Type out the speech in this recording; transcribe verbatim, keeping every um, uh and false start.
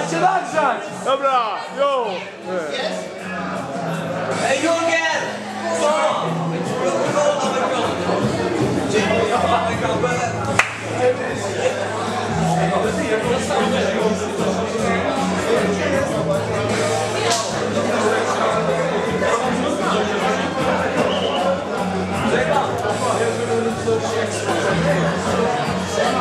się nagrzać! Dobra, jo! Hey, you again! Come on!